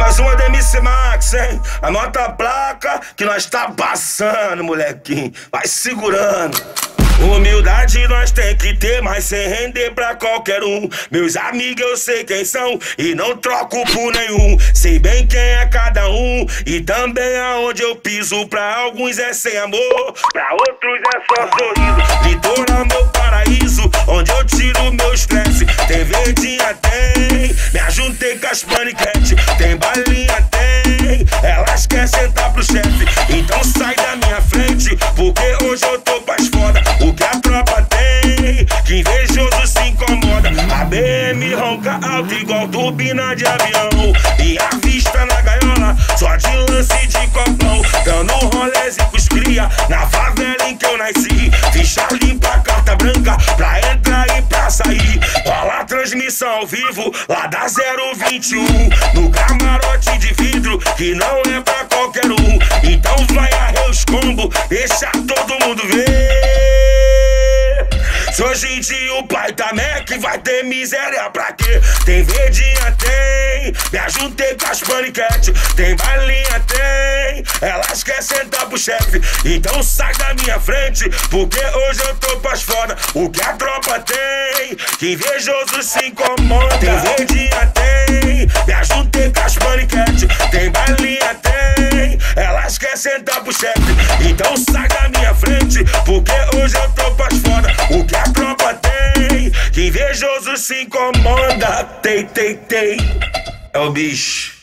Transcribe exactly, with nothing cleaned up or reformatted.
Mais uma da M C Max, hein? Anota a placa que nós tá passando, molequinho. Vai segurando. Humildade nós tem que ter, mas sem render pra qualquer um. Meus amigos eu sei quem são e não troco por nenhum. Sei bem quem é cada um e também aonde eu piso. Pra alguns é sem amor, pra outros é só sorriso. Litoral meu paraíso, onde eu tiro meu estresse. Tem verdinha, tem, me ajuntei com as paniquete. Tem balinha, tem, elas querem sentar pro chefe. Então sai da minha frente, porque hoje eu tô pras foda. O que a tropa tem, que invejoso se incomoda. A B M ronca alto igual turbina de avião. E a vista na gaiola, só de lance de copão. Dando roleze com os cria, na favela em que eu nasci. Ficha limpa, carta branca, pra entrar e pra sair. Rola a transmissão ao vivo, lá da zero vinte e um. No camarote de vidro, que não é pra qualquer um. Então vai arrer os combos, deixa todo mundo ver. Se hoje em dia o pai tá Mac, vai ter miséria pra quê? Tem verdinha, tem, me ajuntei com as paniquete. Tem balinha, tem, elas querem sentar pro chefe. Então sai da minha frente, porque hoje eu tô pras foda. O que a tropa tem, que invejoso se incomoda. Tem verdinha, tem, me ajuntei com as paniquete. Tem balinha, tem, elas querem sentar pro chefe. Então sai da minha frente, porque hoje eu tô pras foda. O que a tropa tem, que invejoso se incomoda. Tei, tei, tei, é o bicho.